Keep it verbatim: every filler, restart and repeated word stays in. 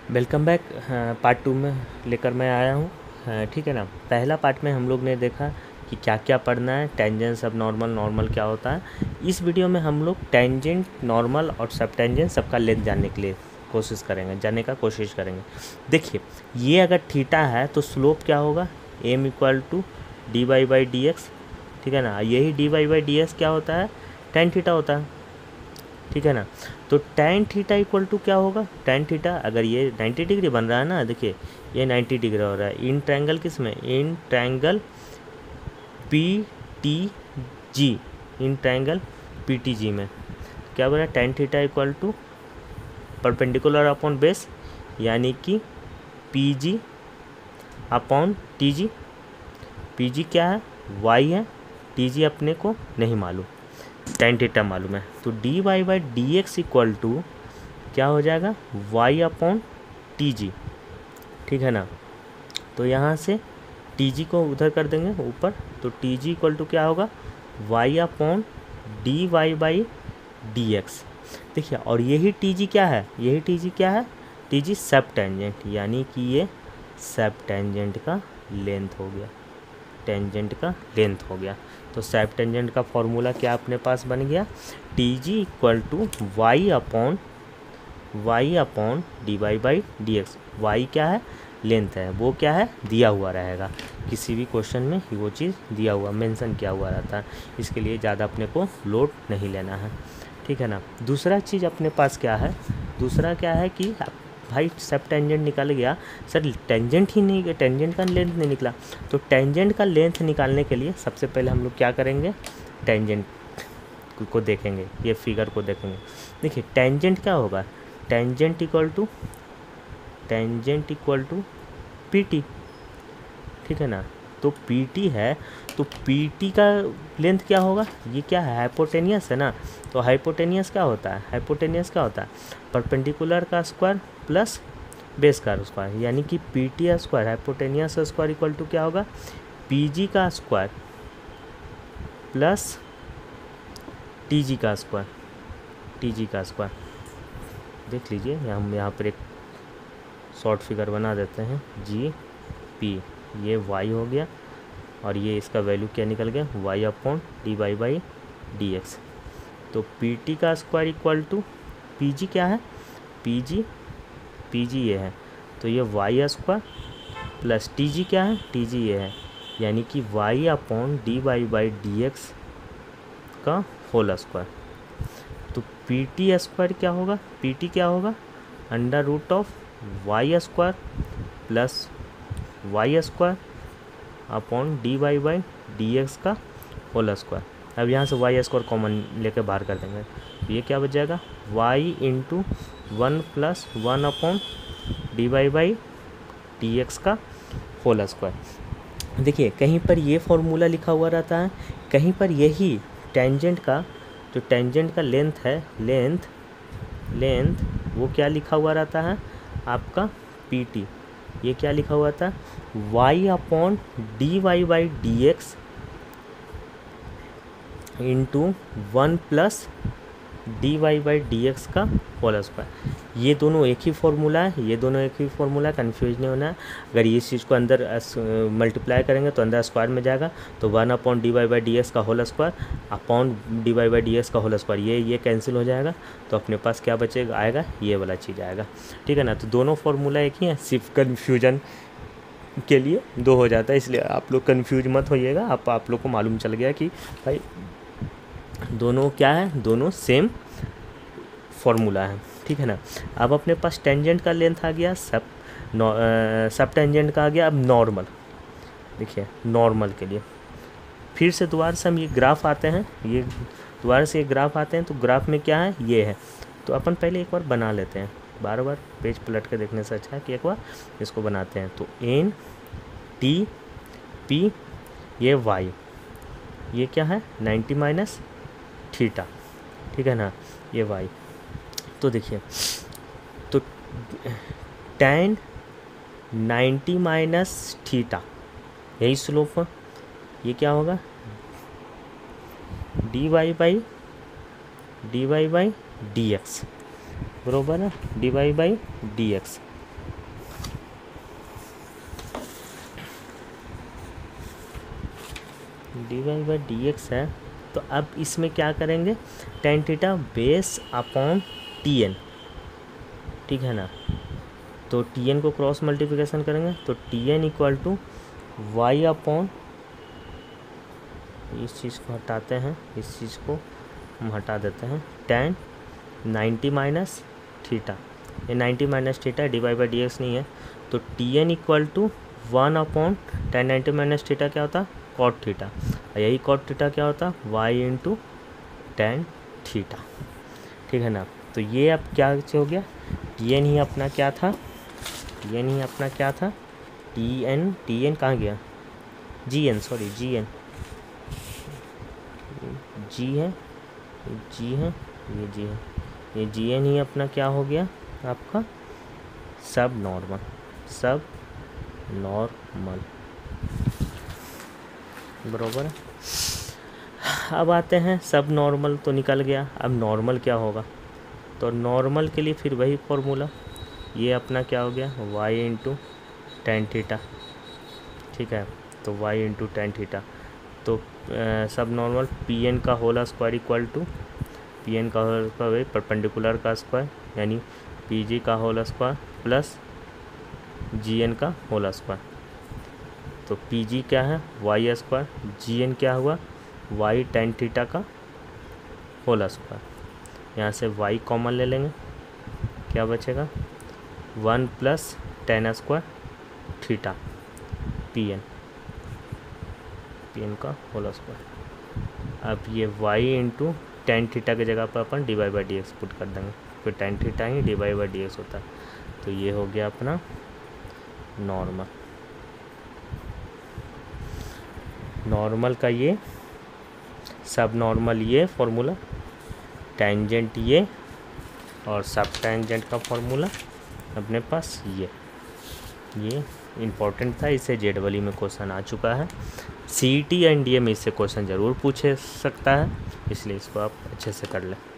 Welcome back. Part two में लेकर मैं आया हूँ। हाँ, ठीक है ना। पहला पार्ट में हम लोग ने देखा कि क्या क्या पढ़ना है, टेंजेंट, सब नॉर्मल, नॉर्मल क्या होता है। इस वीडियो में हम लोग टेंजेंट, नॉर्मल और सब टेंजेंट सबका लेंथ जानने के लिए कोशिश करेंगे, जानने का कोशिश करेंगे। देखिए, ये अगर थीटा है तो स्लोप क्या होगा, m equal to d y by d x. ठीक है ना। यही d y by d x क्या होता है, टेन थीटा होता है। ठीक है ना। तो tan थीटा इक्वल टू क्या होगा, tan थीटा अगर ये नाइन्टी डिग्री बन रहा है ना, देखिए ये नाइन्टी डिग्री हो रहा है इन ट्रायंगल किस में, in triangle P T G, in triangle P T G में क्या बना, tan theta equal to perpendicular upon base, यानी कि P G upon T G. P G क्या है, y है, टी जी अपने को नहीं मालूम, टेन थीटा मालूम है। तो d y by d x equal to क्या हो जाएगा, y अपॉन टी जी। ठीक है ना। तो यहाँ से टी जी को उधर कर देंगे ऊपर, तो टी जी इक्वल टू क्या होगा, y upon d y by d x. देखिए, और यही टी जी क्या है, यही टी जी क्या है, टी जी सब टेंजेंट, यानी कि ये सब टेंजेंट का लेंथ हो गया, टेंजेंट का लेंथ हो गया। तो सेप टेंजेंट का फॉर्मूला क्या अपने पास बन गया, T G equal to y upon y upon d y by d x. Y क्या है, लेंथ है, वो क्या है, दिया हुआ रहेगा। किसी भी क्वेश्चन में वो चीज़ दिया हुआ, मेंशन किया हुआ रहता है, इसके लिए ज़्यादा अपने को लोड नहीं लेना है। ठीक है ना। दूसरा चीज़ अपने पास क्या है, दूसरा क्या है कि भाई सब टेंजेंट निकल गया, सर टेंजेंट ही नहीं, टेंजेंट का लेंथ नहीं निकला। तो टेंजेंट का लेंथ निकालने के लिए सबसे पहले हम लोग क्या करेंगे, टेंजेंट को देखेंगे, ये फिगर को देखेंगे। देखिए टेंजेंट क्या होगा, tangent equal to tangent equal to P T. ठीक है ना। तो पी टी है, तो पी टी का लेंथ क्या होगा, ये क्या है, हाइपोटेनियस है ना। तो हाइपोटेनियस क्या होता है, हाइपोटेनियस क्या होता है, परपेंडिकुलर का स्क्वायर प्लस बेस का स्क्वायर, यानी कि P T square, hypotenuse square equal to क्या होगा, पी जी का स्क्वायर प्लस टी जी का स्क्वायर, टी जी का स्क्वायर। देख लीजिए, हम यहाँ पर एक शॉर्ट फिगर बना देते हैं, जी पी, ये y हो गया, और ये इसका वैल्यू क्या निकल गया, y upon d y by d x. तो पी टी का square equal to P G क्या है, पी जी पी जी ये है, तो ये y square plus T G क्या है, टी जी ये है, यानी कि y upon d y by d x का होल स्क्वायर। तो पी टी स्क्वायर क्या होगा, पी टी क्या होगा, under root of y square plus y square upon d y by d x का होल स्क्वायर। अब यहाँ से वाई स्क्वायर कॉमन लेके बाहर कर देंगे, तो ये क्या बच जाएगा, y into one plus one upon d y by d x का होल स्क्वायर। देखिए कहीं पर ये फॉर्मूला लिखा हुआ रहता है, कहीं पर यही टेंजेंट का, जो टेंजेंट का लेंथ है, लेंथ लेंथ वो क्या लिखा हुआ रहता है आपका, पी टी। ये क्या लिखा हुआ था, y upon d y by d x into one plus d y by d x का होल स्क्वायर। ये दोनों एक ही फॉर्मूला है, ये दोनों एक ही फॉर्मूला, कंफ्यूज नहीं होना है। अगर ये चीज़ को अंदर मल्टीप्लाई करेंगे तो अंदर स्क्वायर में जाएगा, तो one upon d y by d x का whole square upon d y by d x का होल स्क्वायर, ये ये कैंसिल हो जाएगा, तो अपने पास क्या बचेगा, आएगा ये वाला चीज़ आएगा। ठीक है ना। तो दोनों फॉर्मूला एक ही है, सिर्फ कन्फ्यूजन के लिए दो हो जाता है, इसलिए आप लोग कन्फ्यूज मत होइएगा। आप आप लोग को मालूम चल गया कि भाई दोनों क्या है, दोनों सेम फॉर्मूला है। ठीक है ना। अब अपने पास टेंजेंट का लेंथ आ गया, सब सब टेंजेंट का आ गया। अब नॉर्मल, देखिए नॉर्मल के लिए फिर से दोबारा से हम ये ग्राफ आते हैं, ये दोबारा से ये ग्राफ आते हैं, तो ग्राफ में क्या है, ये है। तो अपन पहले एक बार बना लेते हैं, बार बार पेज पलट के देखने से अच्छा है कि एक बार इसको बनाते हैं। तो एन टी पी, ये वाई, ये क्या है, नाइन्टी माइनस थीटा। ठीक है ना, ये वाई। तो देखिए, तो टेन नाइन्टी माइनस थीटा, यही स्लोप है, ये क्या होगा, d y by d y by d x, बरोबर है, d y by d x. D y by d x है, तो अब इसमें क्या करेंगे, tan theta base upon T N, ठीक है ना। तो टी एन को क्रॉस मल्टीप्लिकेशन करेंगे तो T N equal to y upon, इस चीज़ को हटाते हैं, इस चीज़ को हम हटा देते हैं, टेन नाइन्टी माइनस थीटा, ये ninety minus theta d y by d x नहीं है, तो T N equal to one upon tan ninety minus theta क्या होता, कॉट थीटा, यही कॉट थीटा क्या होता, वाई इंटू टेन थीटा, ठीक है ना। तो ये अब क्या हो गया, टी एन ही अपना क्या था, टी एन ही अपना क्या था, टी एन, टी एन कहाँ गया, G N, sorry G N, G है, जी है, ये जी है, ये जी एन ही अपना क्या हो गया आपका, सब नॉर्मल, सब नॉर्मल, बराबर है। अब आते हैं, सब नॉर्मल तो निकल गया, अब नॉर्मल क्या होगा, तो नॉर्मल के लिए फिर वही फॉर्मूला, ये अपना क्या हो गया, y इंटू टेन थीटा, ठीक है, तो y इंटू टेन थीटा, तो आ, सब नॉर्मल पी एन का whole square equal to P N का होल स्क्वायर परपेंडिकुलर का स्क्वायर, यानी पी जी का whole square plus G N का होल स्क्वायर, तो पी जी क्या है वाई स्क्वायर, जी एन क्या हुआ वाई टेन थीटा का होल स्क्वायर, यहाँ से y कॉमन ले लेंगे, क्या बचेगा, one plus tan square theta P N, P N का होल स्क्वायर। अब ये y इंटू टेन थीटा की जगह पर अपन d y by d x put कर देंगे, फिर टेन थीटा ही d y by d x होता है, तो ये हो गया अपना नॉर्मल, नॉर्मल का ये, सब नॉर्मल ये फॉर्मूला, टेंजेंट ये, और सब टेंजेंट का फॉर्मूला अपने पास ये ये इम्पोर्टेंट था, इससे जेडबली में क्वेश्चन आ चुका है, C E T and D A में इससे क्वेश्चन ज़रूर पूछे सकता है, इसलिए इसको आप अच्छे से कर लें।